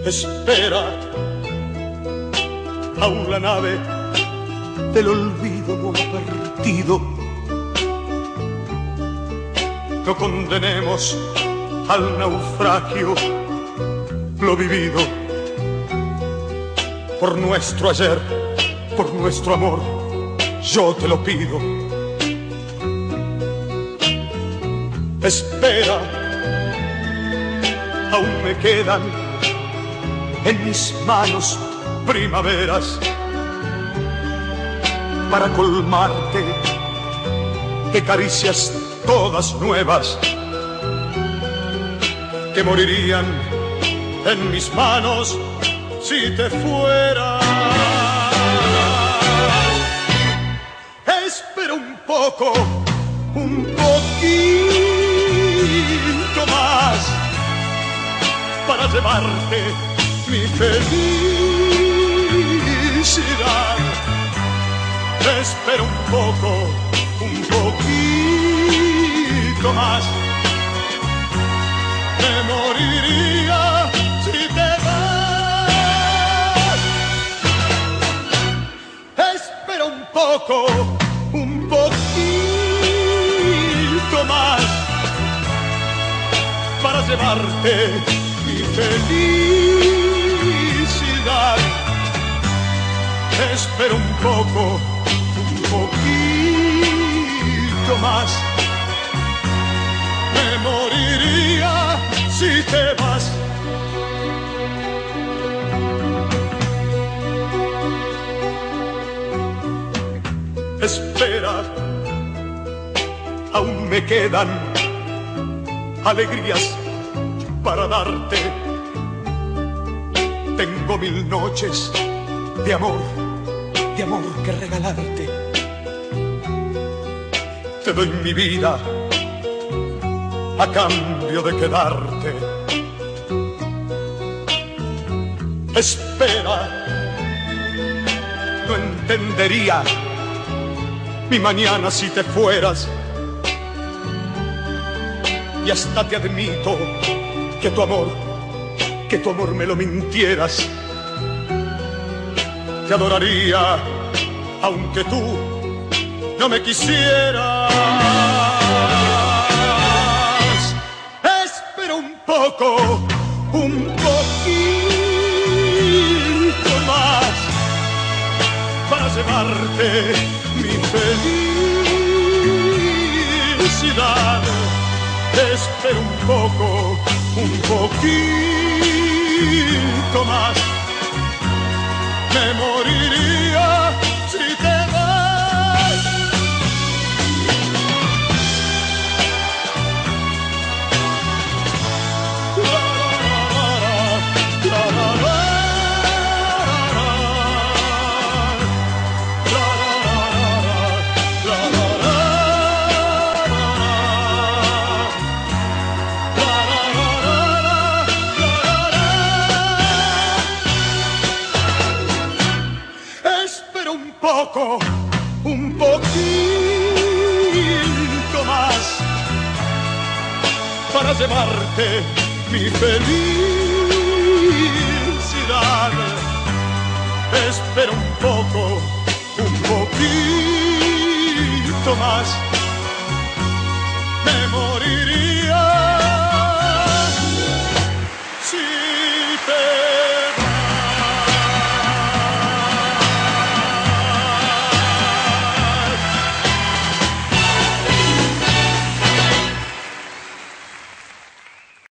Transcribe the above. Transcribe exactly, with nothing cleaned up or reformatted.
Espera, aún la nave del olvido no ha partido. No condenemos al naufragio lo vivido. Por nuestro ayer, por nuestro amor, yo te lo pido. Espera, aún me quedan en mis manos primaveras para colmarte de caricias todas nuevas que morirían en mis manos si te fueras. Espera un poco, un poquito más para llevarte mi felicidad. Espera un poco, un poquito más. Me moriría si te vas. Espera un poco, un poquito más para llevarte mi felicidad. Espera un poco, un poquito más. Me moriría si te vas. Espera, aún me quedan alegrías para darte. Tengo mil noches de amor, de amor que regalarte. Te doy mi vida a cambio de quedarte. Espera, no entendería mi mañana si te fueras. Y hasta te admito que tu amor, que tu amor me lo mintieras. Te adoraría aunque tú no me quisieras. Espera un poco, un poquito más para llevarte mi felicidad. Espera un poco, un poquito más. Me moriría si te vas. Poco, un poquito más para llevarte mi felicidad. Espera un poco, un poquito más. Me moriré.